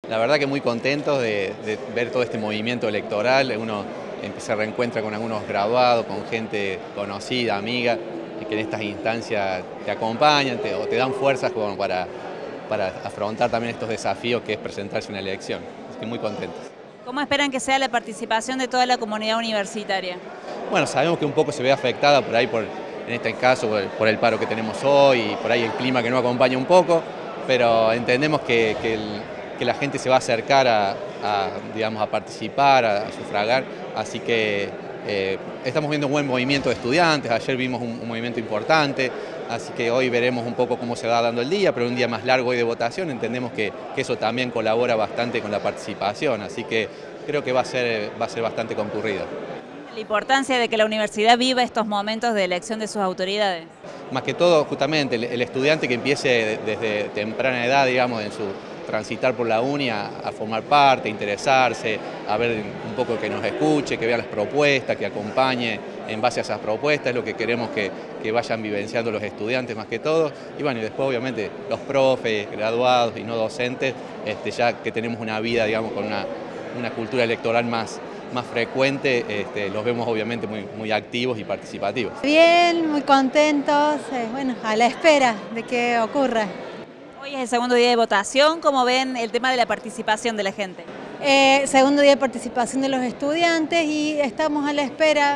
La verdad que muy contentos de ver todo este movimiento electoral. Uno se reencuentra con algunos graduados, con gente conocida, amiga, y que en estas instancias te acompañan o te dan fuerzas como para afrontar también estos desafíos que es presentarse en una elección. Así que muy contentos. ¿Cómo esperan que sea la participación de toda la comunidad universitaria? Bueno, sabemos que un poco se ve afectada por ahí, en este caso, por el paro que tenemos hoy y por ahí el clima que no acompaña un poco, pero entendemos que la gente se va a acercar digamos, a participar, a sufragar, así que estamos viendo un buen movimiento de estudiantes. Ayer vimos un movimiento importante, así que hoy veremos un poco cómo se va dando el día, pero un día más largo hoy de votación, entendemos que eso también colabora bastante con la participación, así que creo que va a ser bastante concurrido. La importancia de que la universidad viva estos momentos de elección de sus autoridades. Más que todo, justamente, el estudiante que empiece desde temprana edad, digamos, en su transitar por la uni a formar parte, a interesarse, a ver un poco, que nos escuche, que vea las propuestas, que acompañe en base a esas propuestas, es lo que queremos que vayan vivenciando los estudiantes más que todo. Y bueno, y después obviamente los profes, graduados y no docentes, ya que tenemos una vida, digamos, con una cultura electoral más frecuente, los vemos obviamente muy activos y participativos. Bien, muy contentos, bueno, a la espera de que ocurra. Hoy es el segundo día de votación. ¿Cómo ven el tema de la participación de la gente? Segundo día de participación de los estudiantes y estamos a la espera.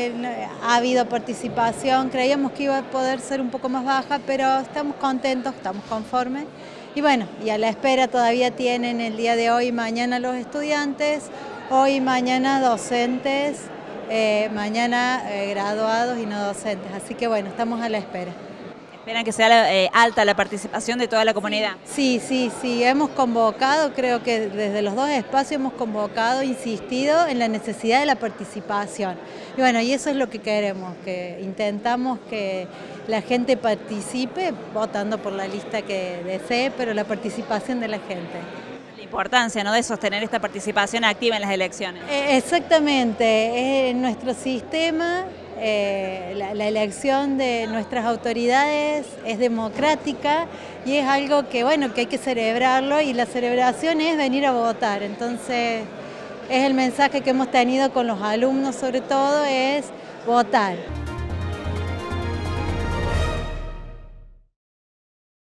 Ha habido participación, creíamos que iba a poder ser un poco más baja, pero estamos contentos, estamos conformes. Y bueno, y a la espera todavía tienen el día de hoy y mañana los estudiantes, hoy y mañana docentes, mañana graduados y no docentes. Así que bueno, estamos a la espera. ¿Esperan que sea alta la participación de toda la comunidad? Sí, hemos convocado, creo que desde los dos espacios hemos convocado, insistido en la necesidad de la participación. Y bueno, y eso es lo que queremos, que intentamos que la gente participe votando por la lista que desee, pero la participación de la gente. La importancia, ¿no?, de sostener esta participación activa en las elecciones. Exactamente, en nuestro sistema la elección de nuestras autoridades es democrática y es algo que, bueno, que hay que celebrarlo, y la celebración es venir a votar. Entonces es el mensaje que hemos tenido con los alumnos, sobre todo, es votar.